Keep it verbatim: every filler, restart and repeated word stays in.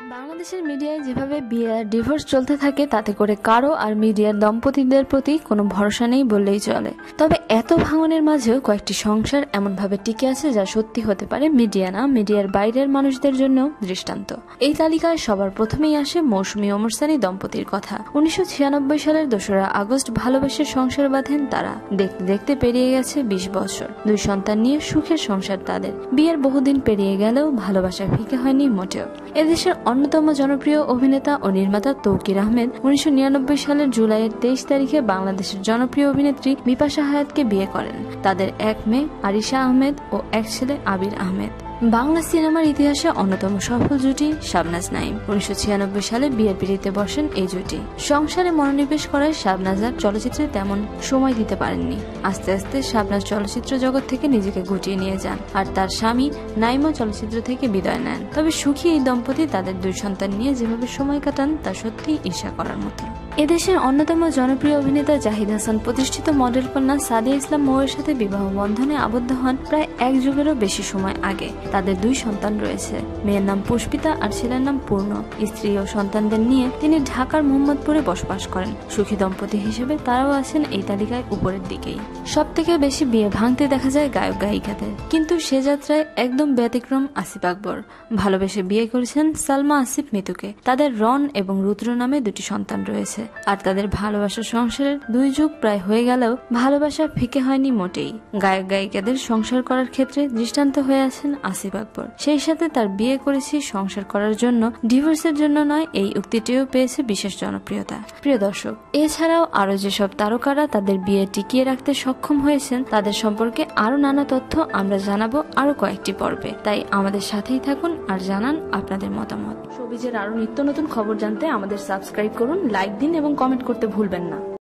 বাংলাদেশের মিডিয়ায় যেভাবে বিয়ে আর ডিভোর্স চলতে থাকে তাতে করে কারো আর মিডিয়ার দম্পতিদের প্রতি কোনো ভরসা নেই বললেই চলে। তবে এত ভাঙনের মাঝেও কয়েকটি সংসার এমনভাবে টিকে আছে যা সত্যি হতে পারে মিডিয়া না মিডিয়ার বাইরের মানুষদের জন্য দৃষ্টান্ত। এই তালিকায় সবার প্রথমেই আসে মৌসুমী ওমর সানি দম্পতির কথা। উনিশশো ছিয়ানব্বই সালের দোসরা আগস্ট ভালোবেসে সংসার বাঁধেন তারা। দেখতে দেখতে পেরিয়ে গেছে বিশ বছর। দুই সন্তান নিয়ে সুখের সংসার তাদের। বিয়ের বহুদিন পেরিয়ে গেলেও ভালোবাসা ফিকে হয়নি মোটেও। এদেশের অন্যতম জনপ্রিয় অভিনেতা ও নির্মাতা তৌকির আহমেদ উনিশশো নিরানব্বই সালের জুলাইয়ের তেইশ তারিখে বাংলাদেশের জনপ্রিয় অভিনেত্রী বিপাশা হায়াতকে বিয়ে করেন। তাদের এক মেয়ে আরিশা আহমেদ ও এক ছেলে আবির আহমেদ। বাংলা সিনেমার ইতিহাসে অন্যতম সফল জুটি শাবনাজ নাঈম। উনিশশো ছিয়ানব্বই সালে বিয়ের পিড়িতে বসেন এই জুটি। সংসারে মনোনিবেশ করায় শাবনাজ আর চলচ্চিত্রে তেমন সময় দিতে পারেননি। আস্তে আস্তে শাবনাজ চলচ্চিত্র জগৎ থেকে নিজেকে গুটিয়ে নিয়ে যান আর তার স্বামী নাঈমও চলচ্চিত্র থেকে বিদায় নেন। তবে সুখী এই দম্পতি তাদের দুই সন্তান নিয়ে যেভাবে সময় কাটান তা সত্যিই ঈর্ষা করার মতো। এদেশের অন্যতম জনপ্রিয় অভিনেতা জাহিদ হাসান প্রতিষ্ঠিত মডেল কন্যা সাদিয়া ইসলাম মৌয়ের সাথে বিবাহ বন্ধনে আবদ্ধ হন প্রায় এক যুগেরও বেশি সময় আগে। তাদের দুই সন্তান রয়েছে। মেয়ের নাম পুষ্পিতা আর ছেলের নাম পূর্ণ। স্ত্রী ও সন্তানদের নিয়ে তিনি ঢাকার মোহাম্মদপুরে বসবাস করেন। সুখী দম্পতি হিসেবে তারাও আছেন এই তালিকায় উপরের দিকেই। সব থেকে বেশি বিয়ে ভাঙতে দেখা যায় গায়ক গায়িকাদের, কিন্তু সে যাত্রায় একদম ব্যতিক্রম আসিফ আকবর। ভালোবেসে বিয়ে করেছেন সালমা আসিফ মিতুকে। তাদের রন এবং রুদ্র নামে দুটি সন্তান রয়েছে। আর তাদের ভালোবাসার সংসারের দুই যুগ প্রায় হয়ে গেলেও ভালোবাসা ফিকে হয়নি মোটেই। গায়ক গায়িকাদের সংসার করার ক্ষেত্রে দৃষ্টান্ত হয়ে আছেন আসিফ আকবর। সেই সাথে তার বিয়ে করেছি সংসার করার জন্য, ডিভোর্সের জন্য নয়, এই উক্তিটিও পেয়েছে বিশেষ জনপ্রিয়তা। প্রিয় দর্শক, এছাড়াও আরো যেসব তারকারা তাদের বিয়ে টিকিয়ে রাখতে সক্ষম হয়েছেন তাদের সম্পর্কে আরো নানা তথ্য আমরা জানাবো আরো কয়েকটি পর্বে। তাই আমাদের সাথেই থাকুন আর জানান আপনাদের মতামত। শোবিজের আরো নিত্য নতুন খবর জানতে আমাদের সাবস্ক্রাইব করুন, লাইক দিন এবং কমেন্ট করতে ভুলবেন না।